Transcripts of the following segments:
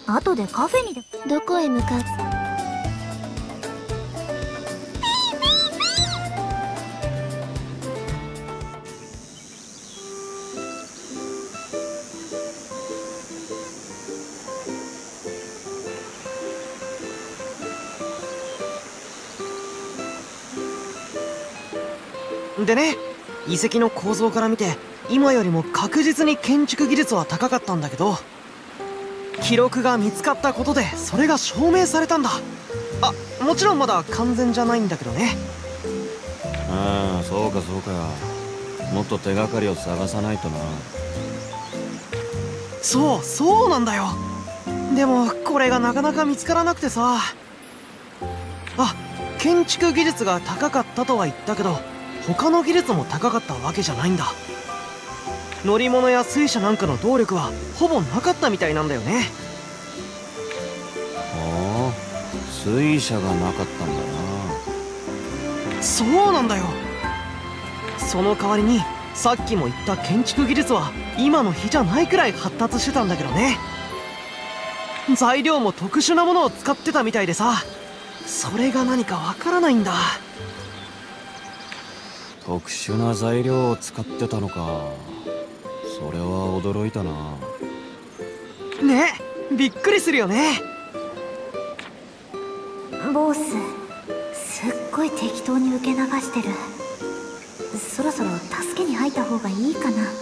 後でカフェにで。どこへ向かう？ でね、遺跡の構造から見て今よりも確実に建築技術は高かったんだけど、記録が見つかったことでそれが証明されたんだ。あ、もちろんまだ完全じゃないんだけどね。 ああ、そうかそうか。もっと手がかりを探さないとな。 そうなんだよ。でもこれがなかなか見つからなくてさ。建築技術が高かったとは言ったけど、他の技術も高かったわけじゃないんだ。乗り物や水車なんかの動力はほぼなかったみたいなんだよね。 ああ、水車がなかったんだな。 そうなんだよ。その代わりにさっきも言った建築技術は今の日じゃないくらい発達してたんだけどね。材料も特殊なものを使ってたみたいでさ、それが何かわからないんだ。 特殊な材料を使ってたのか。それは驚いたな。 ね、びっくりするよね。 ボス、すっごい適当に受け流してる。そろそろ助けに入った方がいいかな。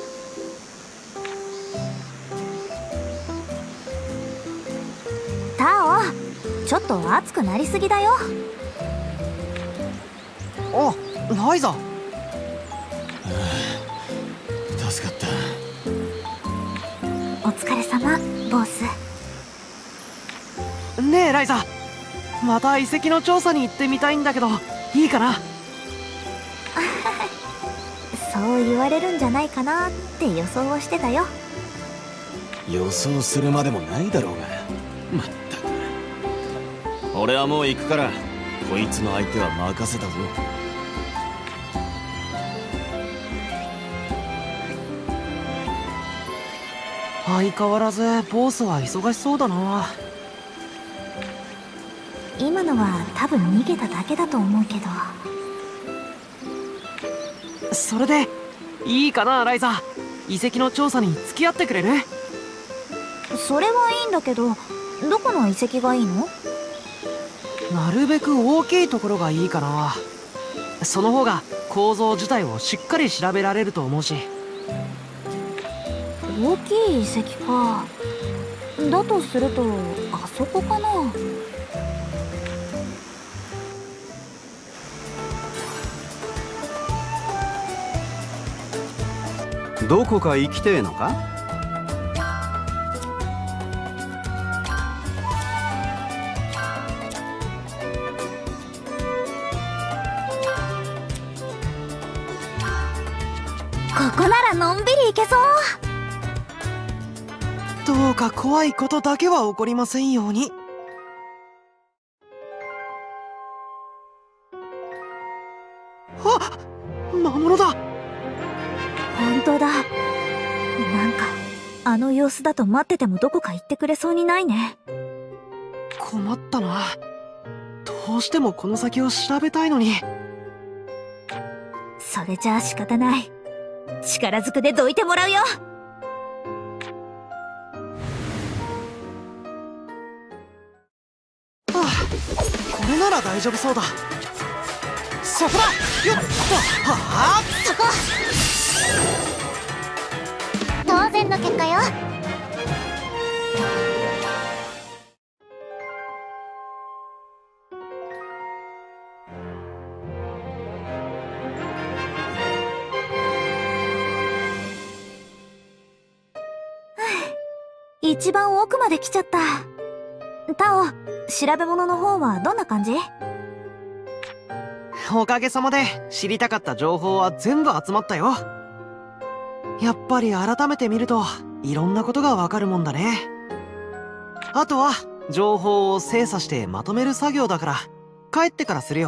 タオ、ちょっと熱くなりすぎだよ。 あ、ライザ。 助かった。 お疲れ様、ボス。 ねえライザ、また遺跡の調査に行ってみたいんだけど、いいかな？ そう言われるんじゃないかなって予想をしてたよ。 予想するまでもないだろうが。まったく。俺はもう行くから、こいつの相手は任せたぞ。 相変わらずボスは忙しそうだな。 今のは多分逃げただけだと思うけど。 それでいいかなライザ、遺跡の調査に付き合ってくれる？ それはいいんだけど、どこの遺跡がいいの？ なるべく大きいところがいいかな。その方が構造自体をしっかり調べられると思うし。 大きい遺跡か。だとするとあそこかな。 どこか行きてえのか？ ここならのんびり行けそう。 どうか怖いことだけは起こりませんように。魔物だ。 本当だ。なんかあの様子だと待っててもどこか行ってくれそうにないね。 困ったな。どうしてもこの先を調べたいのに。 それじゃあ仕方ない。力ずくでどいてもらうよ。 これなら大丈夫そうだ。そこだ。よっと。はあ、 そこ。当然の結果よ。一番奥まで来ちゃった。タオ、調べ物の方はどんな感じ？ おかげさまで知りたかった情報は全部集まったよ。やっぱり改めて見るといろんなことがわかるもんだね。あとは情報を精査してまとめる作業だから、帰ってからするよ。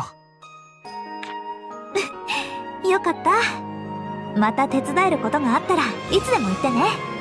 よかった。また手伝えることがあったらいつでも言ってね。